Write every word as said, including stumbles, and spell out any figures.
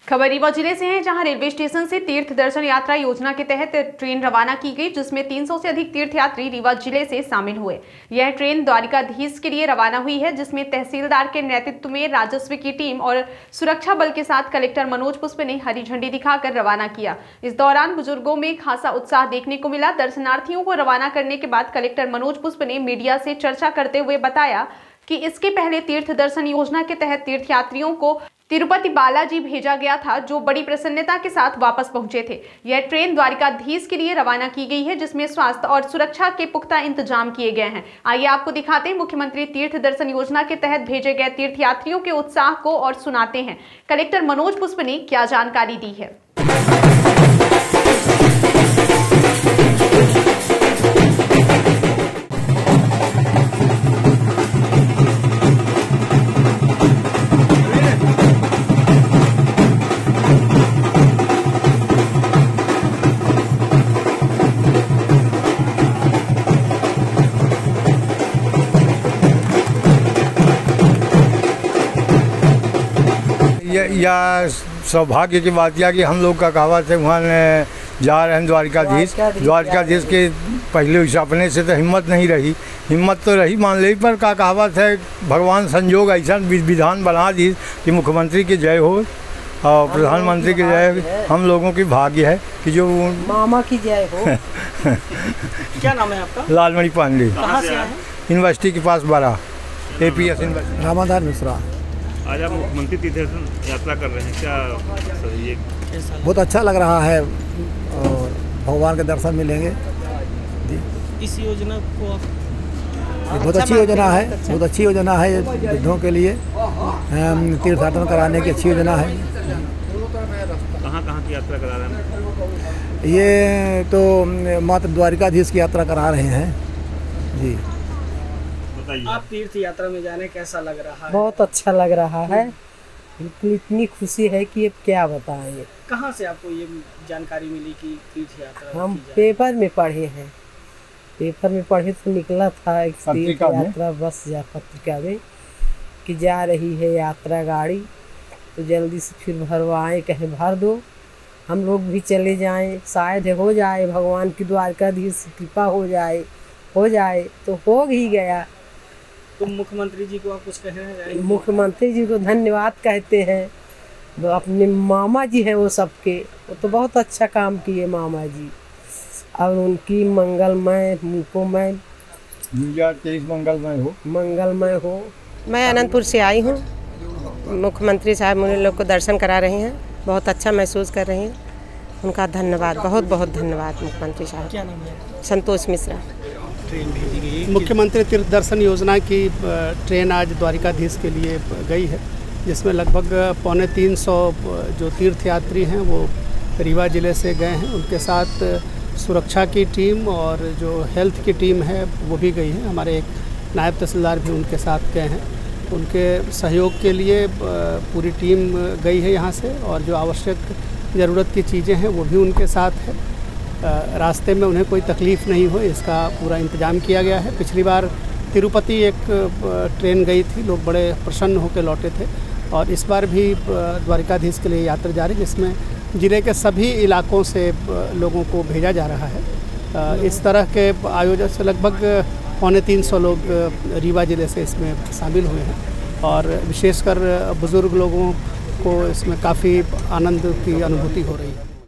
खबर रीवा जिले से है, जहां रेलवे स्टेशन से तीर्थ दर्शन यात्रा योजना के तहत ट्रेन रवाना की गई, जिसमें तीन सौ से अधिक तीर्थयात्री रीवा जिले से शामिल हुए। यह ट्रेन द्वारिकाधीश के लिए रवाना हुई है, जिसमें तहसीलदार के नेतृत्व में राजस्व की टीम और सुरक्षा बल के साथ कलेक्टर मनोज पुष्प ने हरी झंडी दिखाकर रवाना किया। इस दौरान बुजुर्गों में खासा उत्साह देखने को मिला। दर्शनार्थियों को रवाना करने के बाद कलेक्टर मनोज पुष्प ने मीडिया से चर्चा करते हुए बताया कि इसके पहले तीर्थ दर्शन योजना के तहत तीर्थयात्रियों को तिरुपति बालाजी भेजा गया था, जो बड़ी प्रसन्नता के साथ वापस पहुंचे थे। यह ट्रेन द्वारिकाधीश के लिए रवाना की गई है, जिसमें स्वास्थ्य और सुरक्षा के पुख्ता इंतजाम किए गए हैं। आइए आपको दिखाते हैं मुख्यमंत्री तीर्थ दर्शन योजना के तहत भेजे गए तीर्थयात्रियों के उत्साह को और सुनाते हैं कलेक्टर मनोज पुष्प ने क्या जानकारी दी है। या सौभाग्य की बात यह कि हम लोग का कहावत है, वहाँ जा रहे हैं द्वारिकाधीश। द्वारिकाधीश के पहले अपने से तो हिम्मत नहीं रही, हिम्मत तो रही मान ली, पर का कहावत है भगवान संजोग ऐसा विधान बना दी कि मुख्यमंत्री की जय हो और प्रधानमंत्री की जय। हम लोगों की भाग्य है कि जो मामा की जय हो। क्या नाम है आपका? लालमणि पांडे, कहाँ से आए? यूनिवर्सिटी के पास बड़ा A P S university. Ramadhar Mishra. आज आप मुख्यमंत्री तीर्थ दर्शन यात्रा कर रहे हैं, क्या ये बहुत अच्छा लग रहा है और भगवान के दर्शन मिलेंगे। इस योजना को आप बहुत अच्छी योजना है, बहुत अच्छी योजना है वृद्धों के लिए, तीर्थयात्रा कराने की अच्छी योजना है। कहाँ कहाँ की यात्रा करा रहे हैं? ये तो मात्र द्वारिकाधीश की यात्रा करा रहे हैं जी। आप तीर्थ यात्रा में जाने कैसा लग रहा है? बहुत अच्छा लग रहा है, बिल्कुल इतनी खुशी है कि अब क्या बताएं। कहाँ से आपको ये जानकारी मिली कि तीर्थ यात्रा? हम पेपर में पढ़े हैं, पेपर में पढ़े तो निकला था एक तीर्थ यात्रा बस या पत्रिका में कि जा रही है यात्रा गाड़ी, तो जल्दी से फिर भरवाएं, कहें भर दो, हम लोग भी चले जाएं, शायद हो जाए, भगवान की द्वारकाधीश कृपा हो जाए हो जाए तो हो ही गया। तो मुख्यमंत्री जी को आप कुछ कहना चाहेंगे? मुख्यमंत्री जी को धन्यवाद कहते हैं, वो अपने मामा जी हैं, वो सबके, वो तो बहुत अच्छा काम किए मामा जी, और उनकी मंगलमय मुकोमय दो हज़ार तेईस मंगलमय हो मंगलमय हो। मैं अनंतपुर से आई हूँ, मुख्यमंत्री साहब मुझे लोग को दर्शन करा रहे हैं, बहुत अच्छा महसूस कर रहे हैं, उनका धन्यवाद, बहुत बहुत धन्यवाद मुख्यमंत्री साहब। क्या नाम है? संतोष मिश्रा। ट्रेन भेजी गई है। मुख्यमंत्री तीर्थ दर्शन योजना की ट्रेन आज द्वारिकाधीश के लिए गई है, जिसमें लगभग पौने तीन सौ जो तीर्थयात्री हैं वो रीवा ज़िले से गए हैं। उनके साथ सुरक्षा की टीम और जो हेल्थ की टीम है वो भी गई है। हमारे एक नायब तहसीलदार भी उनके साथ गए हैं। उनके सहयोग के लिए पूरी टीम गई है यहाँ से, और जो आवश्यक ज़रूरत की चीज़ें हैं वो भी उनके साथ है। रास्ते में उन्हें कोई तकलीफ़ नहीं हो, इसका पूरा इंतज़ाम किया गया है। पिछली बार तिरुपति एक ट्रेन गई थी, लोग बड़े प्रसन्न होकर लौटे थे, और इस बार भी द्वारिकाधीश के लिए यात्रा जारी, जिसमें ज़िले के सभी इलाकों से लोगों को भेजा जा रहा है। इस तरह के आयोजन से लगभग पौने तीन सौ लोग रीवा ज़िले से इसमें शामिल हुए हैं, और विशेषकर बुज़ुर्ग लोगों को इसमें काफ़ी आनंद की अनुभूति हो रही है।